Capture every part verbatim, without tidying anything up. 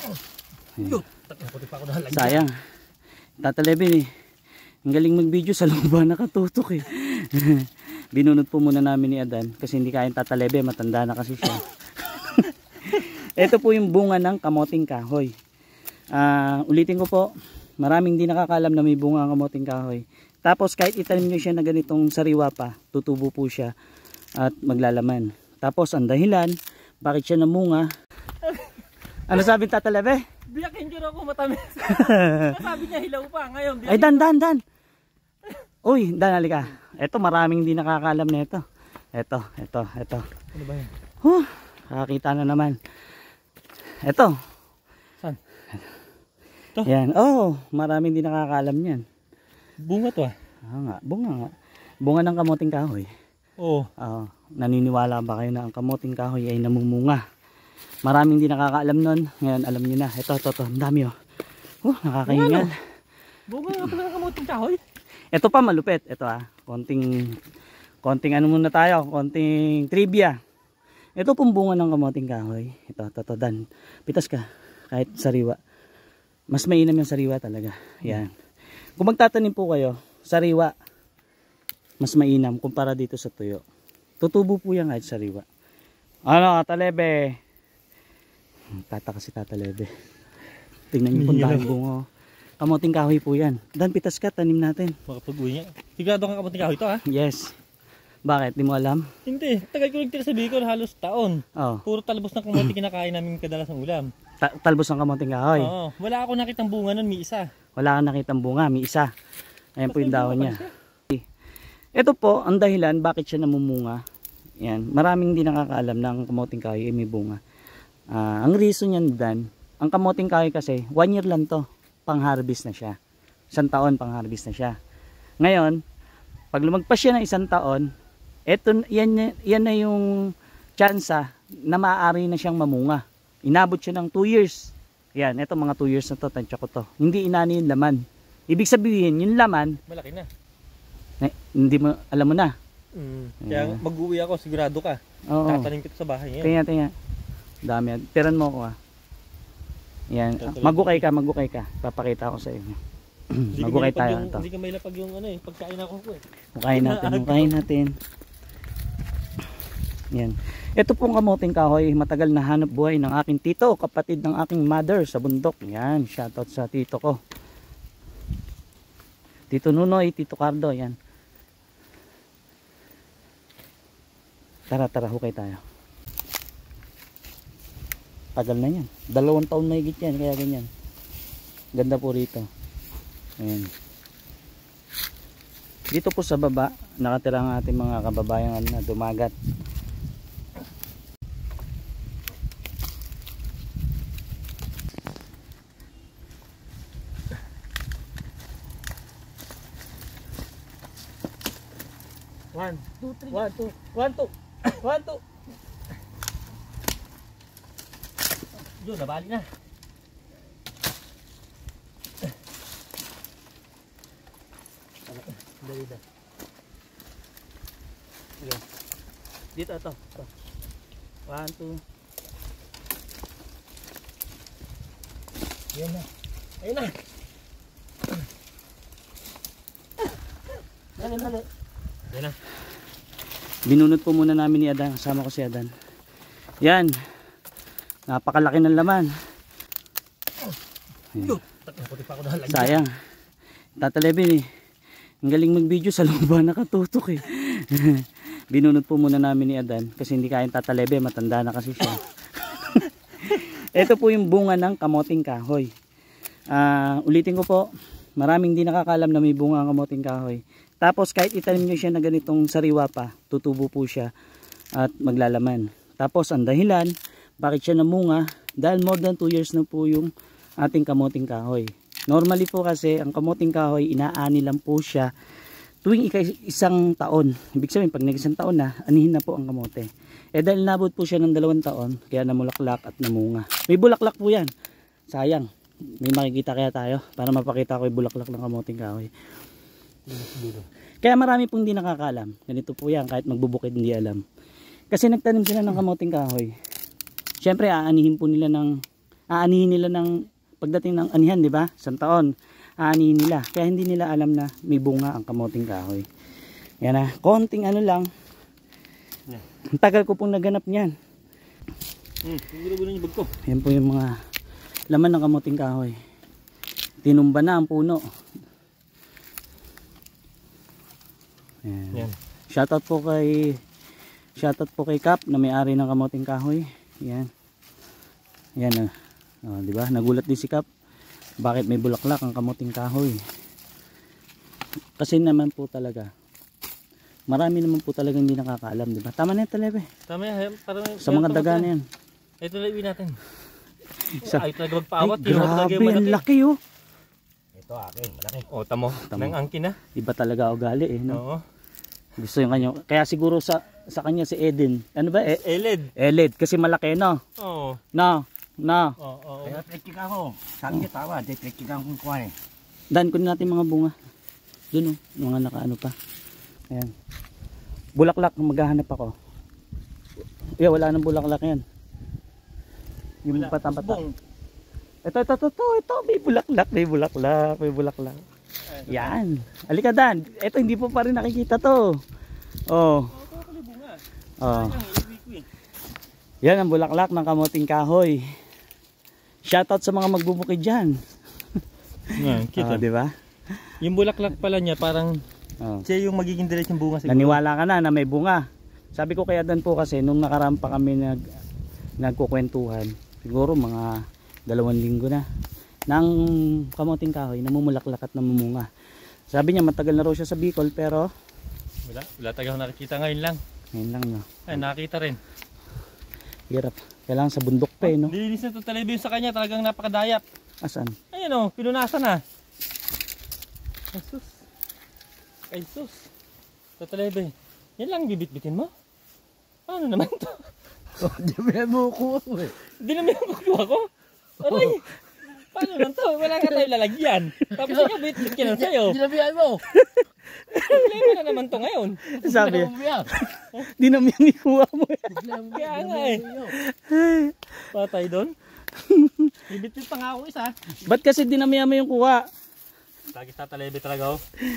Sayang. Tata Levin eh. Ang galing mag-video sa lupa, nakatutok eh. Binunod po muna namin ni Adan kasi hindi kayang Tata Levin, matanda na kasi siya. Ito po yung bunga ng kamoting kahoy. Uh, ulitin ko po, maraming di nakakalam na may bunga ang kamoting kahoy. Tapos kahit itanim nyo siya na ganitong sariwa pa, tutubo po siya at maglalaman. Tapos ang dahilan, bakit siya namunga? Ano sabi ng Tata Levin? Biyakin ko ako matamis. Sabi niya hilaw pa ngayon. Ay Dan, Dan, Dan. Uy, Dan, halika. Ito maraming di nakakalam na ito. Ito, ito, ito. Ano ba yan? Huh, nakakita na naman. Ito. Saan? Ito? Yan. Oh, maraming di nakakalam yan. Bunga to ah. Ah, nga, bunga nga. Bunga ng kamoting kahoy. Oo. Oh, naniniwala ba kayo na ang kamoting kahoy ay namumunga? Maraming di nakakaalam nun. Ngayon alam niyo na. Ito, ito, ito. Ang dami oh. Oh, nakakahingal. Bunga nga pala ng kamoting kahoy. Ito pa malupit. Ito ah. Konting, konting ano muna tayo. Konting trivia. Ito pong bunga ng kamoting kahoy. Ito, ito, ito. Dan. Pitas ka. Kahit sariwa. Mas mainam yung sariwa talaga. Yan. Kung magtatanim po kayo, sariwa. Mas mainam kumpara dito sa tuyo. Tutubo po yan kahit sariwa. Ano, Tata Levin? Tata kasi Tata Levin. Tingnan niyo po dahil bunga. Kamoting kahoy po yan. Dan, pitas ka, tanim natin. Makapag-uwi niya. Sigurado kang kamoting kahoy ito ha? Yes. Bakit? Di mo alam? Hindi. Tagal ko nagtira sa Bicol, halos taon. Oh. Puro talbos ng kamoting kinakain namin kadalasang ulam. Ta talbos ng kamoting kahoy? Oo. Wala ako nakitang bunga nun, may isa. Wala kang nakitang bunga, may isa. Ayan po yung dahon niya. Ito po, ang dahilan bakit siya namumunga. Yan. Maraming di nakakaalam na ang kamoting kahoy ay may bunga. Uh, ang reason yan, Dan, ang kamoting kahoy kasi, one year lang to. Pang-harvest na siya. Isang taon pang-harvest na siya. Ngayon, pag lumagpas siya ng isang taon, eto, yan, yan na yung tsansa na maaari na siyang mamunga. Inabot siya ng two years. Yan, eto mga two years na to, tansya ko to. Hindi inani yung laman. Ibig sabihin, yung laman, malaki na. Eh, hindi mo, alam mo na. Mm. Kaya yeah. Mag-uwi ako, sigurado ka. Oo. Tatanim kita sa bahay ngayon. Tingnan, tingnan. Dami yan. Tiran mo ako ah. Yan. Magukay ka, magukay ka. Papakita ko sa inyo. Magukay tayo. Yung, hindi ka may lapag yung ano eh, pagkain ako ko eh. Mukain natin, mukain natin. Yan. Ito pong kamoting kahoy, matagal na hanap buhay ng aking tito, kapatid ng aking mother sa bundok. Yan, shoutout sa tito ko. Tito Nunoy, Tito Cardo, yan. Tara, tara, hukay tayo. Tagal na yan. Dalawang taon na higit yan, kaya ganyan. Ganda po rito. Ayan. Dito po sa baba, nakatira ang ating mga kababayan na dumagat. One, two, three. One, two. One, two. One, two. Yun, nabali na. Dali na. Okay. Dito, ito. ito. One, two. Yan na. Ayun na. Dali, dali. Yan na. Binunot po muna namin ni Adan. Kasama ko si Adan. Yan. Napakalaki ng laman. Ayan. Sayang. Tata Levin eh. Ang galing mag-video sa lupa, nakatutok eh. Binunot po muna namin ni Adan kasi hindi kayang Tata Levin, matanda na kasi siya. Ito po yung bunga ng kamoting kahoy. Uh, ulitin ko po, maraming di nakakalam na may bunga ang kamoting kahoy. Tapos kahit itanim nyo siya na ganitong sariwa pa, tutubo po siya at maglalaman. Tapos ang dahilan, bakit siya namunga? Dahil more than two years na po yung ating kamoting kahoy. Normally po kasi ang kamoting kahoy, inaani lang po siya tuwing isang taon. Ibig sabihin, pag nag-isang taon na, anihin na po ang kamote. Eh dahil nabot po siya ng dalawang taon, kaya namulaklak at namunga. May bulaklak po yan. Sayang. May makikita kaya tayo para mapakita ko yung bulaklak ng kamoting kahoy. Kaya marami pong hindi nakakalam. Ganito po yan, kahit magbubukid hindi alam. Kasi nagtanim sila ng kamoting kahoy. Siyempre aanihin po nila ng aanihin nila ng pagdating ng anihan, di ba? Isang taon, aanihin nila. Kaya hindi nila alam na may bunga ang kamuting kahoy. Yan na, konting ano lang. Ang tagal ko pong naganap niyan. Hmm, gulo-gulo yung bag ko. Yan po yung mga laman ng kamuting kahoy. Tinumba na ang puno. Yan. Yan. Shoutout po kay Shoutout po kay Kap na may-ari ng kamuting kahoy. Yan. Yan ah. Oh, di ba? Nagulat din si Kap. Bakit may bulaklak ang kamuting kahoy? Kasi naman po talaga marami naman po talaga hindi nakakaalam, di ba? Tama na yan, Talebe. Tama yan. Parang, sa mga daga na yan. Ito na iwi natin. Sa, ay talaga magpaawat. ay, grabe, ang laki oh. Ito akin, malaki. O, tamo. Tamo. Nang angkin na. Iba talaga ugali eh, no? Oo. Gusto yung kanya. Kaya siguro sa sa kanya si Eden. Ano ba? E Eled. Eled. Kasi malaki, no? Oo. No. No. Oo. Oo. Kaya trekking ako. Sabi niya tawa, di trekking ako kung kuha eh. Dan ko natin mga bunga. Doon oh. Mga nakaano pa. Ayan. Bulaklak. Maghahanap ako. Yeah, wala nang bulaklak yan. Yung patang-pata. Ito, ito, ito, ito, ito. May bulaklak. May bulaklak. May bulaklak. Yan. Halika Dan. Ito hindi po pa rin nakikita to. Oh. Oh. Yan ang bulaklak ng kamuting kahoy. Shoutout sa mga magbubukid dyan. Yan, kita. Oh, di ba? Yung bulaklak pala niya parang Oh. siya yung magiging diretsong bunga siguro. Naniwala ka na na may bunga. Sabi ko kaya Dan po kasi nung nakaraan pa kami nag nagkukwentuhan. Siguro mga dalawang linggo na. Nang kamuting kahoy namumulaklak at namumunga. Sabi niya matagal na raw siya sa Bicol pero Wala, wala taga nakikita ngayon lang. ngayon lang no. Ay, nakita rin. Hirap. Kailangan sa bundok pa eh no. Nilinis na ito television sa kanya, talagang napakadayap. Asan? Ayun o, pinunasan na. Ay sus. Ay sus. Sa telebe. Yan lang bibit-bitin mo? Ano naman to? Oh, di ba mo kuha ko eh. Hindi naman yung kukuha ko. Aray. Paano lang to? Wala ka tayo lalagyan. Tapos ikaw bit-bit ka lang sa'yo. Ginabihan mo. Problema na naman to ngayon. Sabi, Ginabihan. di naman yung ikuha mo. Kaya nga eh. Patay doon. Bibit-bit pa nga ako isa. Ba't kasi dinamihan mo yung kuha? Lagi sa telebe talaga oh.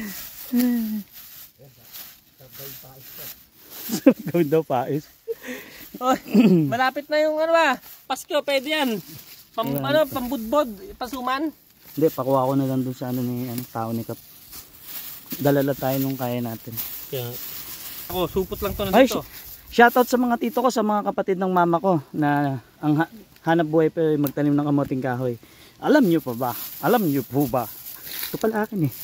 Gawin daw pais. Oy, malapit na yung ano ba? Pasko, pwede yan. Pam, ano, pambudbod, pasuman. Hindi, pakuha ko na lang dun sa ano ni ano, tao ni Kap. Dalala tayo nung kaya natin. Kaya, ako, supot lang to Ay, nandito. shoutout sa mga tito ko, sa mga kapatid ng mama ko na ang ha hanap buhay pa yung magtanim ng kamuting kahoy. Alam nyo pa ba? Alam nyo po ba? Ito pala akin eh.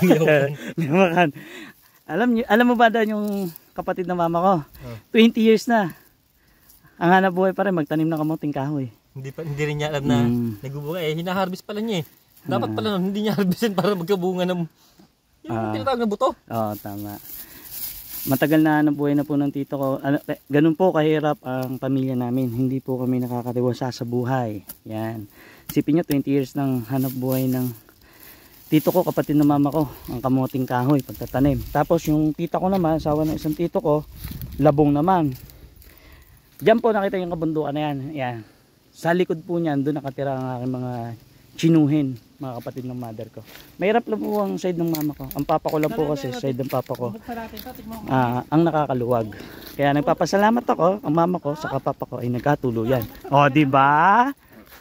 alam nyo, alam mo ba daw yung kapatid ng mama ko? Oh. twenty years na. Ang hanap buhay pa rin magtanim ng kamuting kahoy. Hindi pa hindi rin niya alam na Mm. nagbubunga eh. Hina-harvest pala niya eh. Dapat pala nun, hindi niya harvestin para magkabunga ng yung Ah. tinatawag na buto. Oo, tama. Matagal na hanap buhay na po ng tito ko. Ano, eh, ganun po kahirap ang pamilya namin. Hindi po kami nakakatiwasa sa buhay. Yan. Isipin nyo, twenty years ng hanap buhay ng tito ko, kapatid ng mama ko, ang kamuting kahoy, pagtatanim. Tapos yung tita ko naman, asawa ng isang tito ko, labong naman. Diyan po nakita yung kabundukan na yan. Yan. Sa likod po niyan, doon nakatira ang aking mga chinuhin, mga kapatid ng mother ko. Mahirap lang po ang side ng mama ko. Ang papa ko lang po kasi, side ng papa ko, Buksan natin ito, tignan mo. ah, ang nakakaluwag. Kaya nagpapasalamat ako, ang mama ko, sa papa ko ay nagkatuluyan. O, di ba?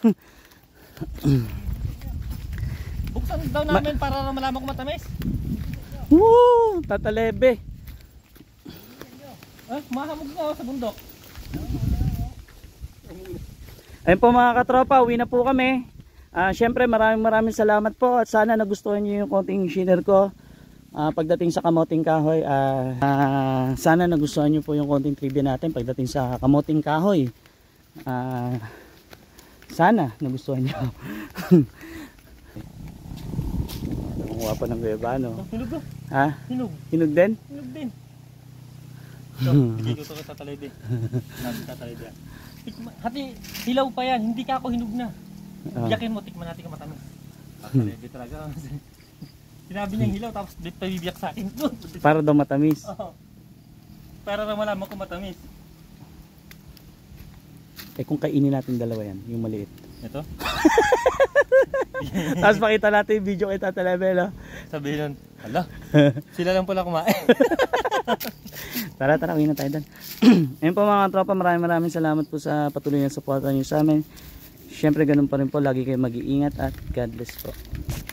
Buksan daw namin para malaman kung matamis. Woo! Tatalebe. Ah, mahamog na ako sa bundok. Ayun po mga katropa, uwi na po kami. Ah, syempre maraming maraming salamat po at sana nagustuhan niyo yung konting share ko ah, pagdating sa kamuting kahoy. Ah, ah, sana nagustuhan niyo po yung konting trivia natin pagdating sa kamuting kahoy. Ah, sana nagustuhan niyo. Kumuha pa ng guebano. Oh, hinog ah. Ha? Hinog. Hinog din? Hinog din. So, bigay ko ito sa talebe. Sabi sa talebe. Tikma- Hati, hilaw pa yan. Hindi ka ako hinog na. Ah. Biyakin mo, tikman natin kung matamis. Sa talebe talaga. Sinabi niya hilaw tapos di pa bibiyak sa akin. Para daw matamis. Oo. Para na malaman kung matamis. Eh kung kainin natin dalawa yan, yung maliit. Ito? Tapos pakita natin yung video kay Tata Lebe, no? Sabihin nun, hala, sila lang pala kumain. Tara, tara, uwi na tayo doon. Ayun po mga tropa, maraming maraming salamat po sa patuloy na suporta niyo sa amin. Siyempre ganun pa rin po, lagi kayo mag-iingat at God bless po.